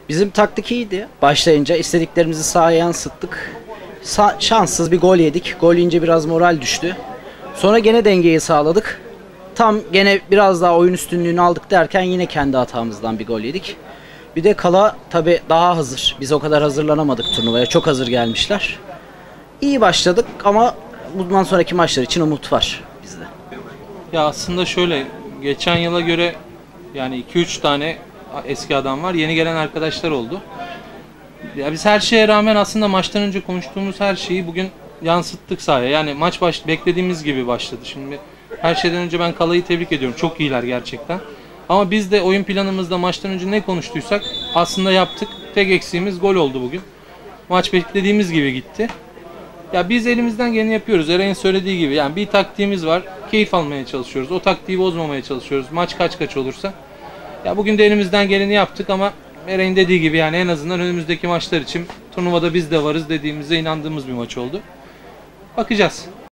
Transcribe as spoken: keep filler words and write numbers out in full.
Bizim taktik iyiydi. Başlayınca istediklerimizi sahaya yansıttık. Sa- şanssız bir gol yedik. Gol yiyince biraz moral düştü. Sonra gene dengeyi sağladık. Tam gene biraz daha oyun üstünlüğünü aldık derken yine kendi hatamızdan bir gol yedik. Bir de Kala tabii daha hazır. Biz o kadar hazırlanamadık turnuvaya. Çok hazır gelmişler. İyi başladık ama bundan sonraki maçlar için umut var bizde. Ya aslında şöyle, geçen yıla göre yani iki üç tane eski adam var. Yeni gelen arkadaşlar oldu. Ya biz her şeye rağmen aslında maçtan önce konuştuğumuz her şeyi bugün yansıttık sahaya. Yani maç baş, beklediğimiz gibi başladı. Şimdi her şeyden önce ben Kala'yı tebrik ediyorum. Çok iyiler gerçekten. Ama biz de oyun planımızda maçtan önce ne konuştuysak aslında yaptık. Tek eksiğimiz gol oldu bugün. Maç beklediğimiz gibi gitti. Ya biz elimizden geleni yapıyoruz. Eray'ın söylediği gibi. Yani bir taktiğimiz var. Keyif almaya çalışıyoruz. O taktiği bozmamaya çalışıyoruz. Maç kaç kaç olursa. Ya bugün de elimizden geleni yaptık ama Eray'ın dediği gibi yani en azından önümüzdeki maçlar için turnuvada biz de varız dediğimize inandığımız bir maç oldu. Bakacağız.